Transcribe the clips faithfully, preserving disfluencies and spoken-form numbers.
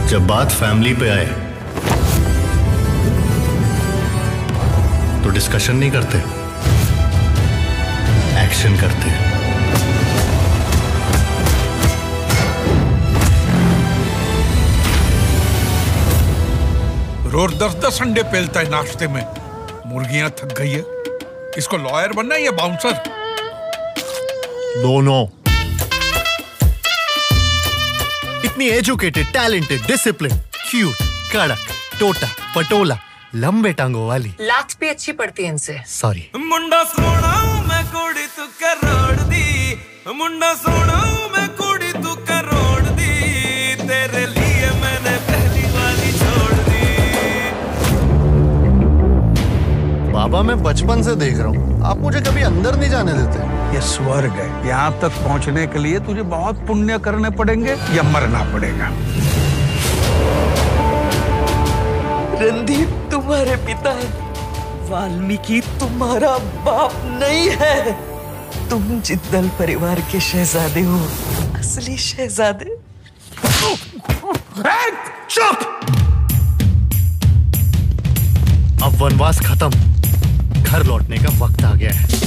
जब बात फैमिली पे आए तो डिस्कशन नहीं करते, एक्शन करते। रोज दस दस अंडे पेलता है नाश्ते में। मुर्गियां थक गई है। इसको लॉयर बनना है या बाउंसर? दोनों। इतनी एजुकेटेड, टैलेंटेड, डिसिप्लिन, क्यूट, कड़क, टोटा, पटोला, लंबे टांगों वाली। लात भी अच्छी पड़ती है इनसे। सॉरी। मुंडा सोना मैं कुड़ी तू करोड़ दी, मुंडा सोना मैं कुड़ी तू करोड़ दी, तेरे लिए मैंने पहली वाली छोड़ दी। बाबा मैं बचपन से देख रहा हूँ, आप मुझे कभी अंदर नहीं जाने देते। ये स्वर्ग है। यहाँ तक पहुँचने के लिए तुझे बहुत पुण्य करने पड़ेंगे या मरना पड़ेगा। रणदीप तुम्हारे पिता है, वाल्मीकि तुम्हारा बाप नहीं है। तुम जिद्दल परिवार के शहजादे हो, असली शहजादे। चुप! अब वनवास खत्म, घर लौटने का वक्त आ गया है।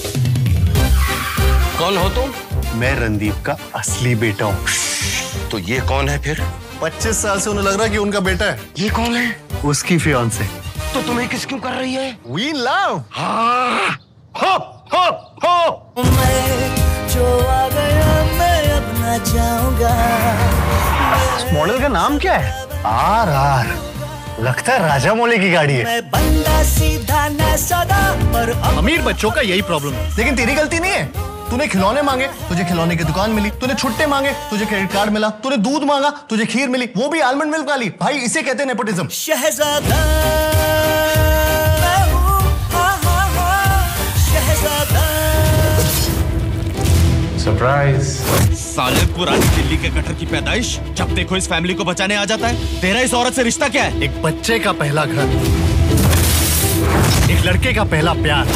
कौन हो तुम? मैं रणदीप का असली बेटा हूँ। तो ये कौन है फिर? पच्चीस साल से उन्हें लग रहा है कि उनका बेटा है। ये कौन है? उसकी फियांसे। तो तुम्हें किस क्यों कर रही है? We love। हाँ। हो, हो, हो। मैं जो आ गया मैं अब ना जाऊंगा। इस मॉडल का नाम क्या है? R R. लगता है राजा मौली की गाड़ी है। मैं बंदा सीधा न सदा पर अमीर बच्चों का यही प्रॉब्लम है। लेकिन तेरी गलती नहीं है। तूने खिलौने मांगे, तुझे खिलौने की दुकान मिली। तूने छुट्टे मांगे, तुझे क्रेडिट कार्ड मिला। तूने दूध मांगा, तुझे खीर मिली, वो भी आलमंड मिल्क वाली। भाई इसे कहते हैं नेपोटिज्म। शहजादा मैं हूँ, हाँ हाँ हाँ शहजादा। सरप्राइज। साले पुरानी दिल्ली के कटर की पैदाइश, जब देखो इस फैमिली को बचाने आ जाता है। तेरा इस औरत से रिश्ता क्या है? एक बच्चे का पहला घर, एक लड़के का पहला प्यार,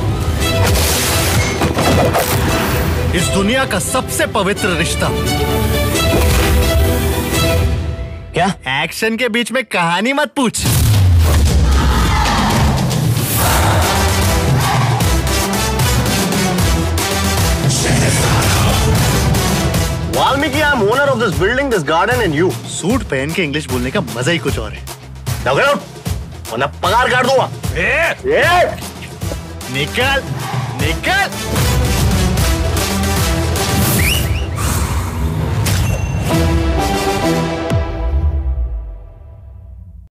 इस दुनिया का सबसे पवित्र रिश्ता। क्या? एक्शन के बीच में कहानी मत पूछ। Valmiki, I am owner of this building, this garden and you. Suit पहन के इंग्लिश बोलने का मजा ही कुछ और है। वरना पगार काट दूंगा। ए, ए, निकल, निकल।